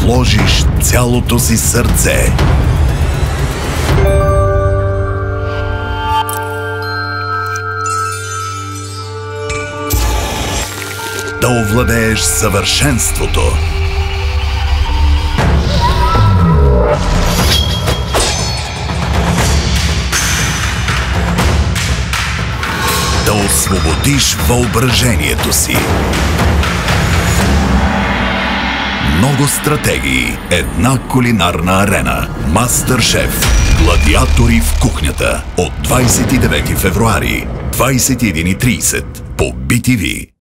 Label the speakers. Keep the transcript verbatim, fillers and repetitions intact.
Speaker 1: вложиш цялото си сърце. Да овладееш съвършенството. Да освободиш въображението си. Много стратегии, една кулинарна арена. Мастършеф. Гладиатори в кухнята. От двадесет и девети февруари, двадесет и една и тридесет по Би Ти Ви.